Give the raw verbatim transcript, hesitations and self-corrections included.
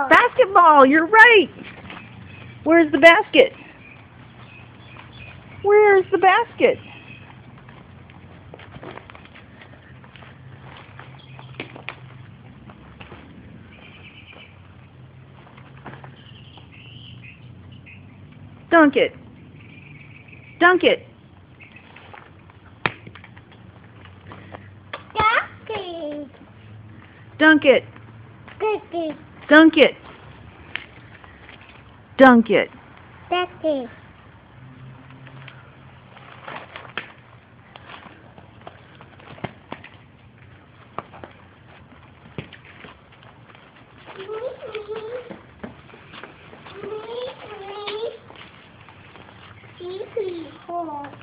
Basketball, you're right. Where's the basket? Where's the basket? Dunk it. Dunk it. Ducky. Dunk it. Ducky. Dunk it. Dunk it. Ducky. Hee hee hee.